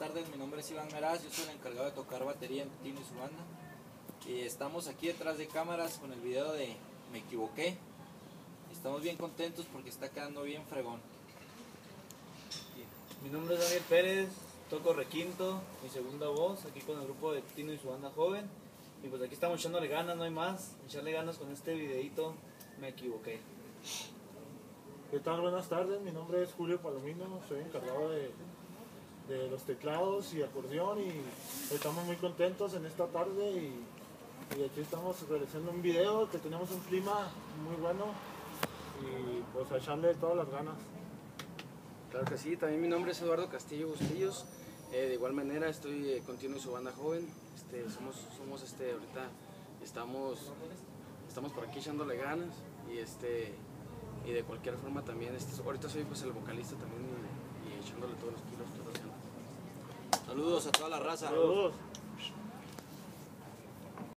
tardes, mi nombre es Iván Meraz, yo soy el encargado de tocar batería en Tino y su banda. Y estamos aquí detrás de cámaras con el video de Me Equivoqué. Estamos bien contentos porque está quedando bien fregón. Mi nombre es Daniel Pérez, toco requinto, mi segunda voz, aquí con el grupo de Tino y su banda joven. Y pues aquí estamos echándole ganas, no hay más, echarle ganas con este videito, Me Equivoqué. ¿Qué tal? Buenas tardes, mi nombre es Julio Palomino, soy encargado de los teclados y acordeón y estamos muy contentos en esta tarde y aquí estamos realizando un video que tenemos un clima muy bueno y pues a echarle todas las ganas. Claro que sí, también mi nombre es Eduardo Castillo Bustillos, de igual manera estoy con Tino y su banda joven, ahorita estamos por aquí echándole ganas y de cualquier forma también, ahorita soy pues el vocalista también y echándole todos los kilos, todo. Saludos a toda la raza. Saludos.